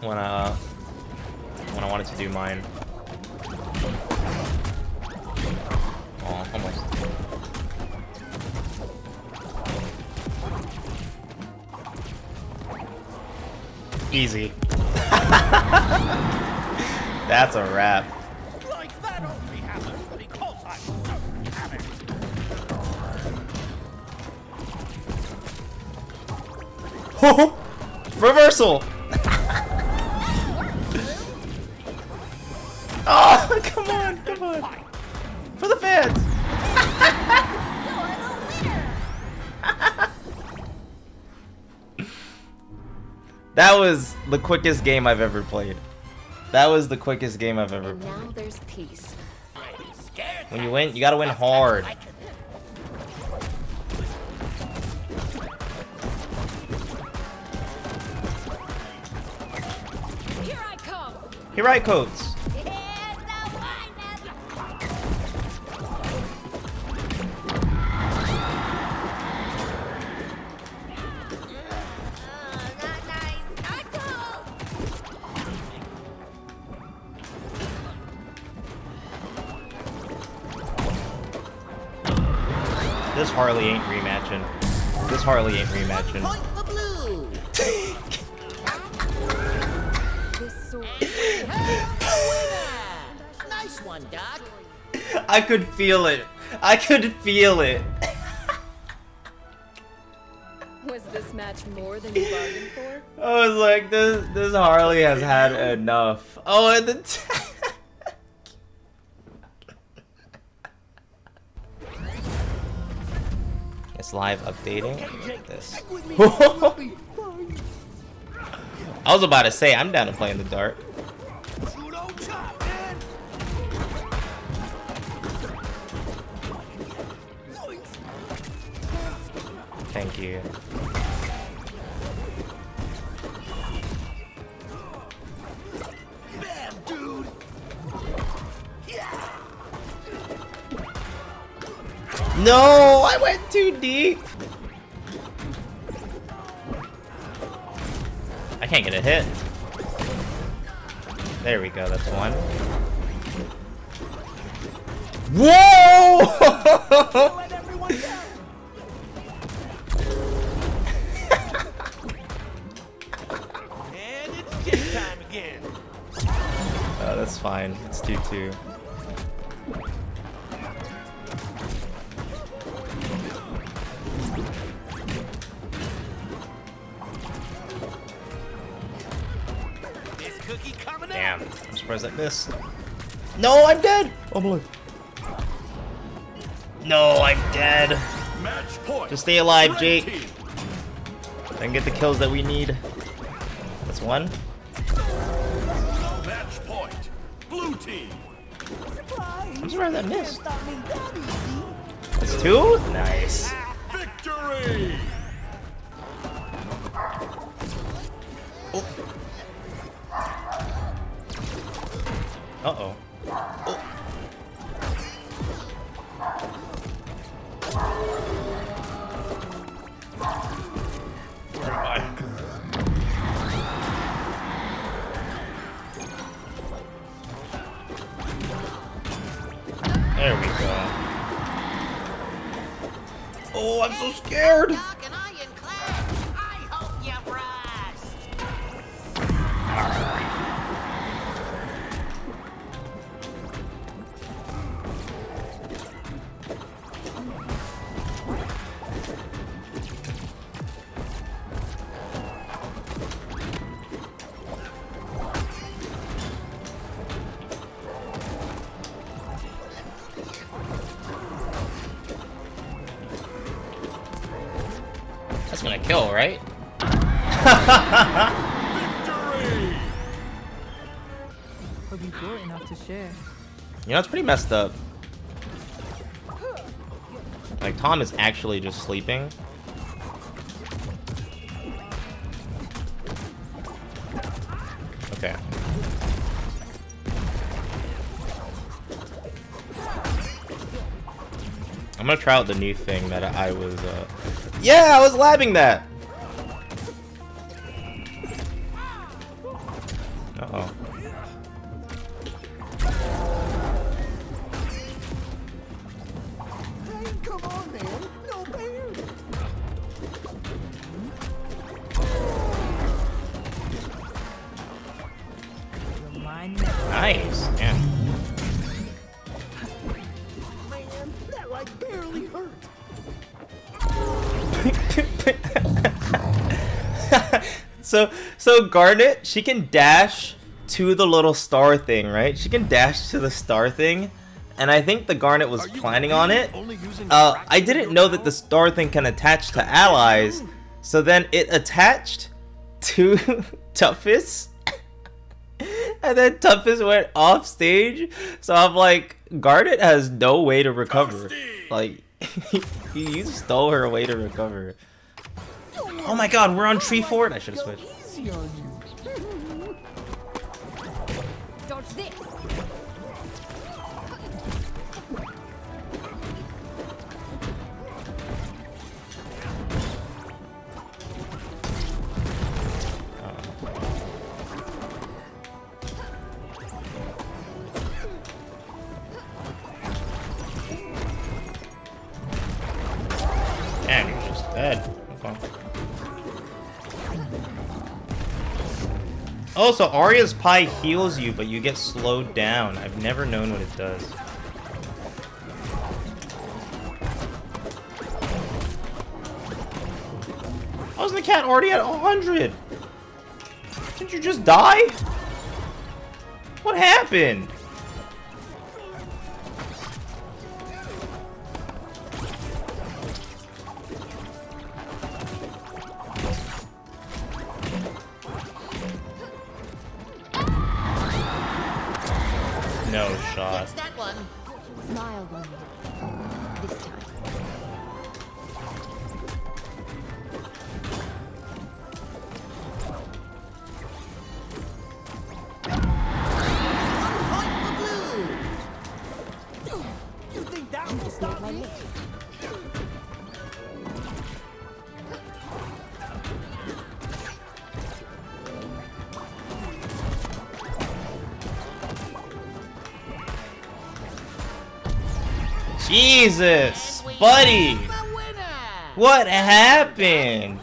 when I wanted to do mine. Oh, almost. Easy. That's a wrap. Like that only happens because I'm so having. Reversal. Oh, come on, come on. For the fans. That was the quickest game I've ever played. That was the quickest game I've ever played. Now there's peace. When you win, you gotta win hard. Here I come. Here I coats. This Harley ain't rematching. This Harley ain't rematching. Nice one, Doc. I could feel it. I could feel it. Was this match more than you bargained for? I was like, this Harley has had enough. Oh, and the it's live updating. This. I was about to say I'm down to play in the dark. Thank you. Bam, dude. No, I went too deep. I can't get a hit. There we go, that's one. Whoa! Let everyone down. And it's game time again. Oh, that's fine. It's 2-2. Damn, I'm surprised I missed. No, I'm dead! Oh boy. No, I'm dead. Match point. Just stay alive, Jake. Team. And get the kills that we need. That's one. Match point. Blue team. I'm surprised I missed. That's two? Nice. Victory. Uh-oh. Oh. Where am I? There we go. Oh, I'm so scared! That's gonna kill, right? Victory. Hope you brought enough to share. You know, it's pretty messed up. Like, Tom is actually just sleeping. Okay. I'm gonna try out the new thing that I was, yeah, I was labbing that! Uh-oh. Hey, come on, man. No fair. Nice. Yeah. Man, that like barely hurt. So Garnet, she can dash to the little star thing, right? She can dash to the star thing, and I think the Garnet was planning on it. I didn't know that the star thing can attach to allies, so then it attached to Toughest, and then Toughest went off stage. So I'm like, Garnet has no way to recover. Like, you stole her way to recover. Oh my god, we're on tree fort. I should have switched. Easy on you. Dodge this. Damn, you're just dead. Okay. Oh, so Arya's Pie heals you, but you get slowed down. I've never known what it does. How's the cat already at 100? Didn't you just die? What happened? No shot. That one. Smile on me. This time. You think that will stop me? Jesus, buddy. What happened?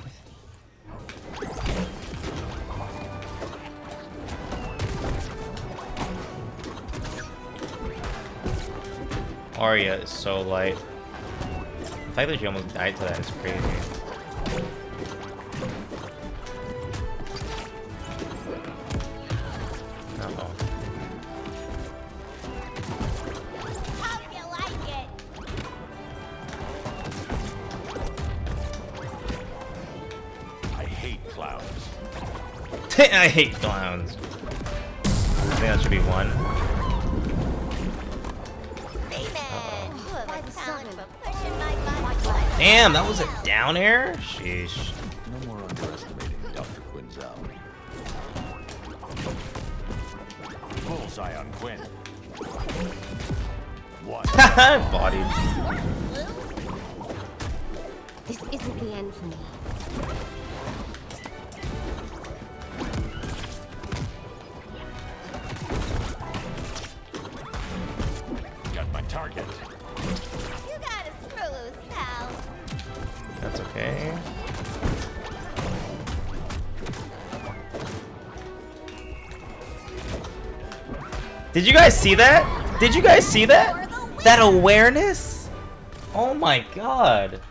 Arya is so light. The fact that she almost died to that is crazy. Uh-oh. Hope you like it. I hate clowns. I hate clowns. I think that should be one. Freeman, you have a talent for pushing my buttons. Damn, that was a down air? Sheesh. No more underestimating Dr. Quinzel. Bullseye on Quinn. One. Bodied. This isn't the end for me. Got my target. You gotta screw loose, pal. That's okay. Did you guys see that? Did you guys see that? That awareness? Oh my god.